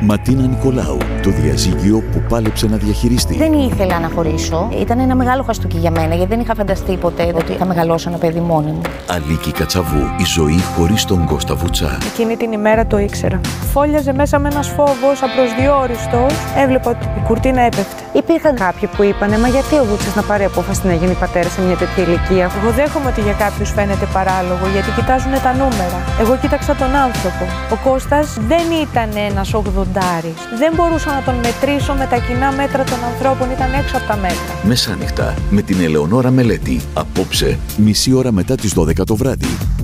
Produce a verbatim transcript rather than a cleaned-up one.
Ματίνα Νικολάου, το διαζύγιο που πάλεψε να διαχειριστεί. Δεν ήθελα να χωρίσω. Ήταν ένα μεγάλο χαστούκι για μένα, γιατί δεν είχα φανταστεί ποτέ ότι θα μεγαλώσω ένα παιδί μόνη μου. Αλίκη Κατσαβού, η ζωή χωρίς τον Κώστα Βουτσά. Εκείνη την ημέρα το ήξερα. Φόλιαζε μέσα με ένας φόβος απροσδιόριστος. Έβλεπα ότι η κουρτίνα έπεφτε. Υπήρχαν Κάποιοι που είπανε, μα γιατί ο Βούτσας να πάρει απόφαση να γίνει πατέρα σε μια τέτοια ηλικία. Εγώ δέχομαι ότι για κάποιους φαίνεται παράλογο, γιατί κοιτάζουν τα νούμερα. Εγώ κοίταξα τον άνθρωπο. Ο Κώστας δεν ήταν ένας ογδοντάρης. Δεν μπορούσα να τον μετρήσω με τα κοινά μέτρα των ανθρώπων, ήταν έξω από τα μέτρα. Μεσάνυχτα με την Ελεονόρα Μελέτη. Απόψε, μισή ώρα μετά τις δώδεκα το βράδυ.